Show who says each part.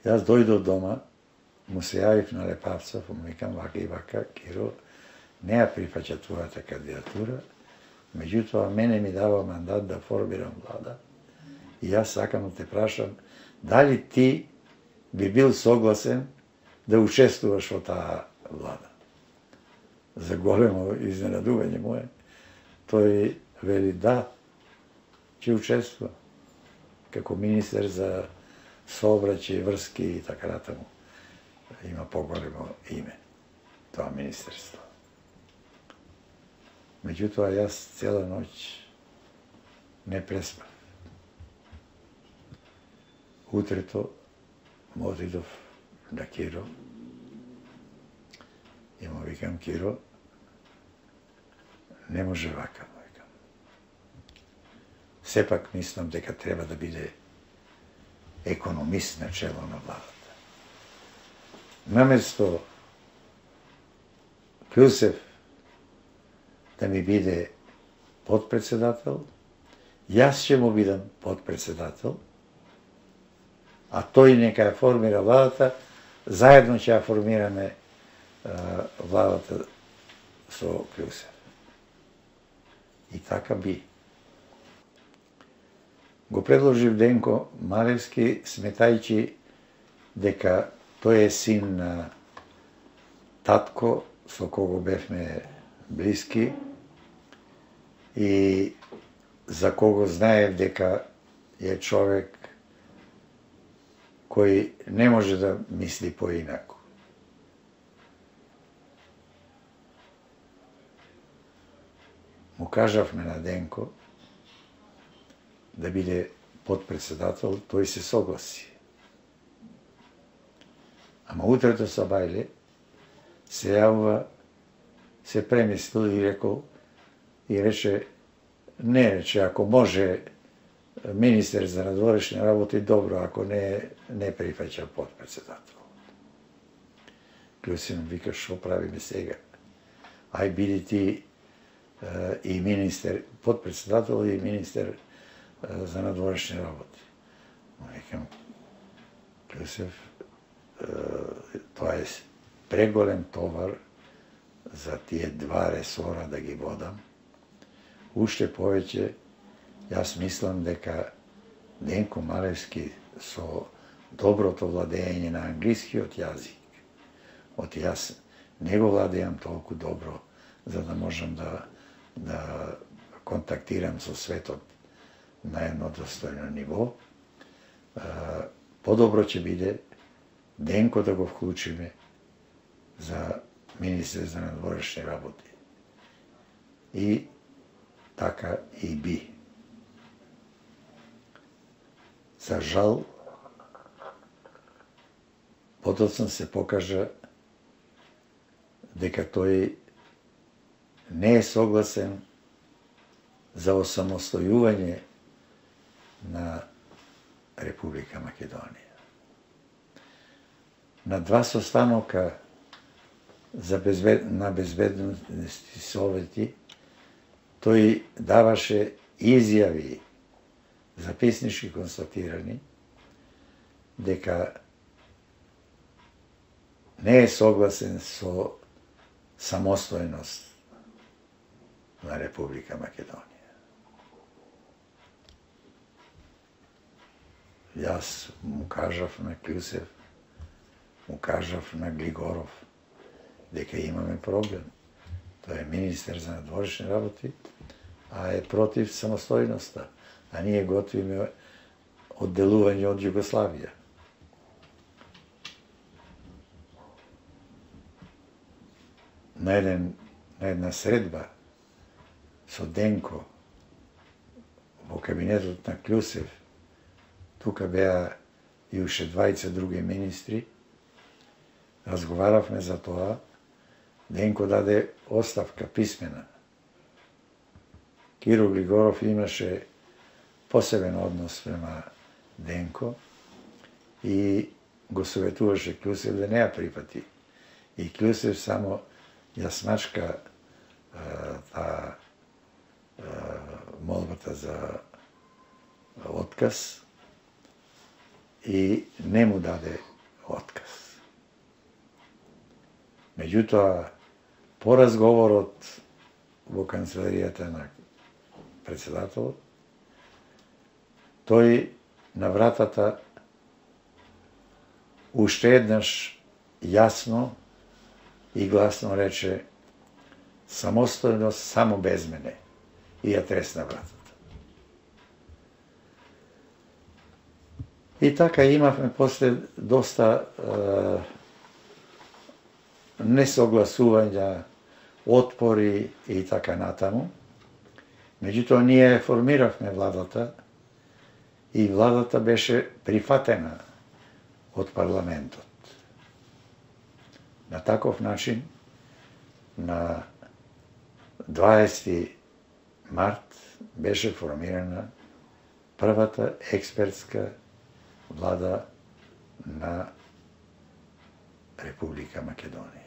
Speaker 1: Јас дојдов дома, му се јавив на Лепавцов, му викам вака и вака, Киро, не ја прифаќа твојата кандидатура, меѓутоа мене ми дава мандат да формирам влада и јас сакам да те прашам дали ти би бил согласен да учествуваш во таа влада. За големо изненадување мое, тој вели да, ќе учествува како министер за сообраќај, врски и така натаму. Има поголемо име тоа министерство. Меѓутоа, јас цела ноќ не преспав. Утрето му отидов на Киро и му викам, Киро, не може вака, му викам. Сепак мислам дека треба да биде економист на чело на владата. Наместо Клюсев да ми биде подпредседател, јас ќе му бидам подпредседател, а тој нека ја формира владата, заедно ќе ја формираме владата со Клюсев. И така би. Го предложив Денко Малевски, сметајќи дека тој е син на татко, со кого бевме блиски, и за кого знаев дека е човек кој не може да мисли поинаку. Му кажавме на Денко да биде подпредседател, тој се согласи. Ама утрето сабајле се јавува, се премислил и рекол, и рече, не рече, ако може министер за надворешни работи, добро, ако не прифаќа подпредседател. Клюсин вика, шо правиме сега? Ај биди ти и министер, подпредседател и министер за надворешни работи. Викам, Клюсев, тоа е преголем товар за тие два ресора да ги водам. Уште повеќе, јас мислам дека Денко Малевски со доброто владење на англискиот јазик, од јас не го владеам толку добро, за да можам да контактирам со светот на едно достојно ниво, подобро ќе биде Денко да го вклучиме за министер за надворешни работи. И така и би. За жал, подоцна се покажа дека тој не е согласен за осамостојување на Република Македонија. На два состанока на безбедностни совети тој даваше изјави записнички констатирани дека не е согласен со самостојност на Република Македонија. Јас му кажав на Клюсев, му кажав на Глигоров дека имаме проблем. Тој е министер за надворешни работи, а е против самостојноста, а ние готвиме одделување од Југославија. На една средба со Денко во кабинетот на Клюсев, тука беа и уште двајца други министри, разговаравме за тоа. Денко даде оставка писмена. Киро Глигоров имаше посебен однос према Денко и го советуваше Клюсев да не ја припати. И Клюсев само ја смачка таа молбата за отказ и не му даде отказ. Меѓутоа, по разговорот во канцеларијата на председателот, тој на вратата уште еднаш јасно и гласно рече: самостојност само без мене, и ја тресна вратата. И така имавме после доста несогласувања, отпори и така натаму. Меѓутоа, ние формиравме владата и владата беше прифатена од парламентот. На таков начин, на 20 март беше формирана првата експертска влада на Република Македонија.